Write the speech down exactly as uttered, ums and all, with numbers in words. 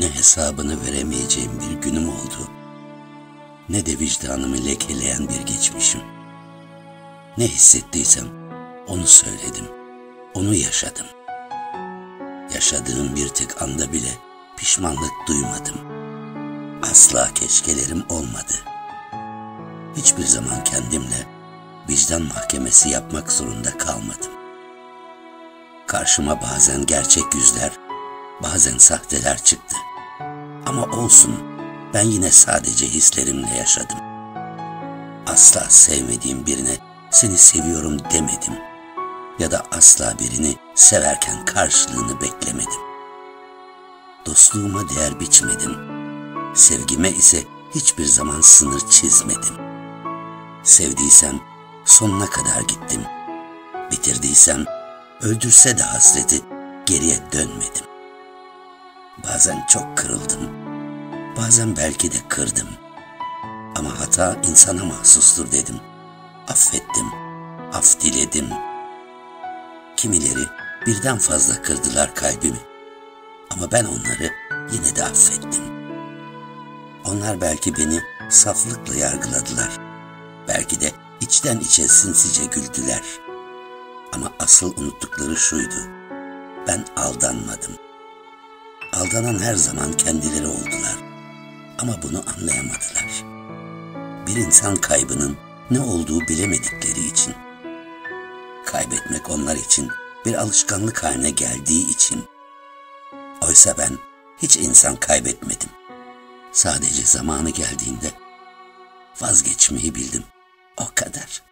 Ne hesabını veremeyeceğim bir günüm oldu, ne de vicdanımı lekeleyen bir geçmişim. Ne hissettiysem onu söyledim, onu yaşadım. Yaşadığım bir tek anda bile pişmanlık duymadım. Asla keşkelerim olmadı. Hiçbir zaman kendimle vicdan mahkemesi yapmak zorunda kalmadım. Karşıma bazen gerçek yüzler, bazen sahteler çıktı. Ama olsun, ben yine sadece hislerimle yaşadım. Asla sevmediğim birine seni seviyorum demedim. Ya da asla birini severken karşılığını beklemedim. Dostluğuma değer biçmedim. Sevgime ise hiçbir zaman sınır çizmedim. Sevdiysem sonuna kadar gittim. Bitirdiysem öldürse de hasreti geriye dönmedim. Bazen çok kırıldım. Bazen belki de kırdım. Ama hata insana mahsustur dedim. Affettim, af diledim. Kimileri birden fazla kırdılar kalbimi. Ama ben onları yine de affettim. Onlar belki beni saflıkla yargıladılar. Belki de içten içe sinsice güldüler. Ama asıl unuttukları şuydu: ben aldanmadım. Aldanan her zaman kendileri oldular. Ama bunu anlayamadılar. Bir insan kaybının ne olduğu bilemedikleri için, kaybetmek onlar için bir alışkanlık haline geldiği için. Oysa ben hiç insan kaybetmedim. Sadece zamanı geldiğinde vazgeçmeyi bildim. O kadar.